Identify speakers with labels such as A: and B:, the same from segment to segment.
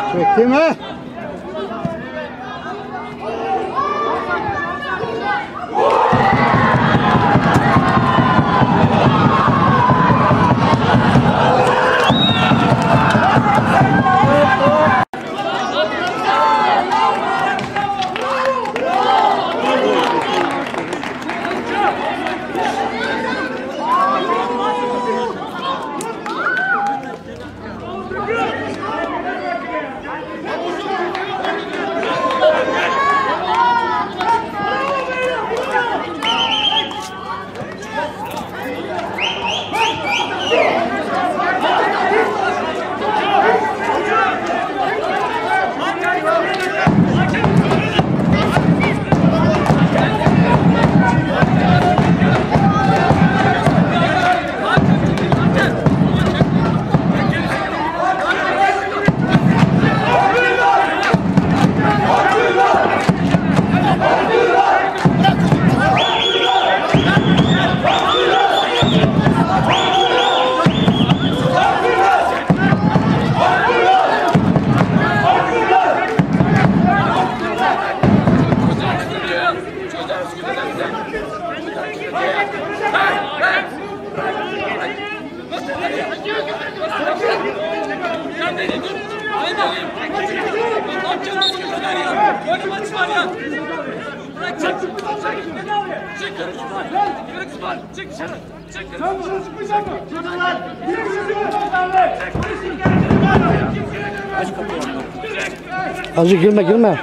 A: Çektim ha. Hacı girme girme.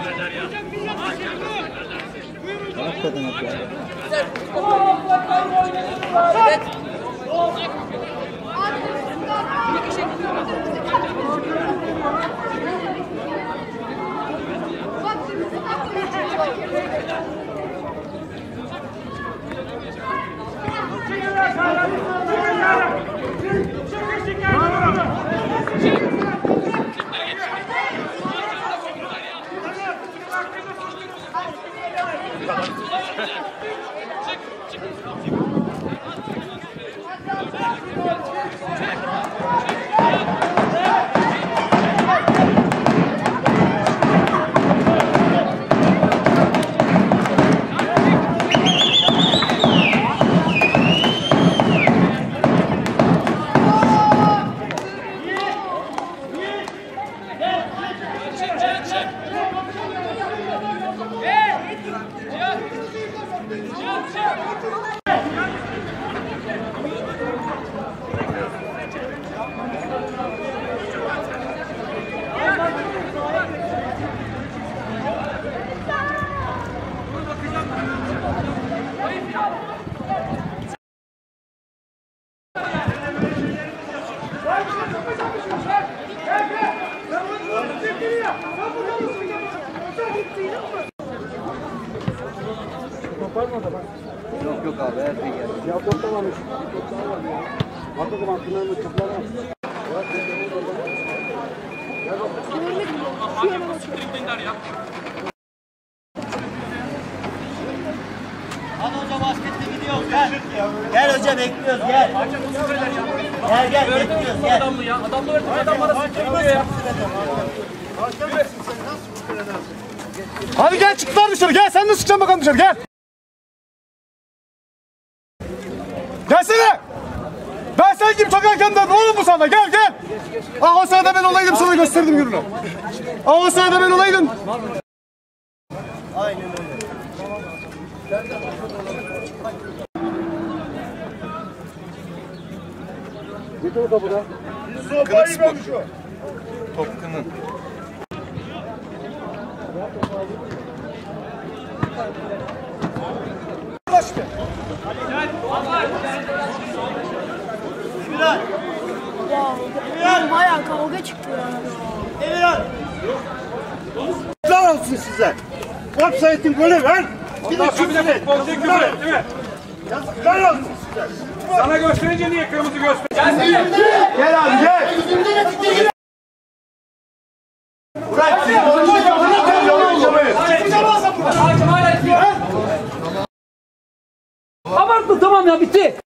B: Yok abi, her şey geldi.
A: Ya toplamamış. Artık o makinenin çıkları.
B: Hadi hoca baskette gidiyoruz, gel. Gel hoca bekliyoruz, gel. Gel bekliyoruz, gel.
C: Adam mı ya? Adam arasını çekmiyor ya.
A: Hadi gel çıktılar dışarı gel sen de sıkacaksın bakalım dışarı gel. Gelsene. Ben sen gibi çok erkenden oğlum bu sana gel gel. Ah o sırada ben olaydım sana gösterdim gününü. Ah o sırada ben olaydım.
B: Aynen öyle.
A: Getir o topu da.
D: Sopayı ben şu.
A: Topkının.
D: Başka.
B: Emirhan.
E: Ya bayağı kavga çıktı ya.
B: Emirhan.
D: Lan olsun size. Offside'in golü ver. Bir de küfür et. Yazıklar olsun size.
C: Sana gösterince niye kırmızı göster?
A: Gel abi gel. Bırak siz.
C: Abartma tamam ya bitti.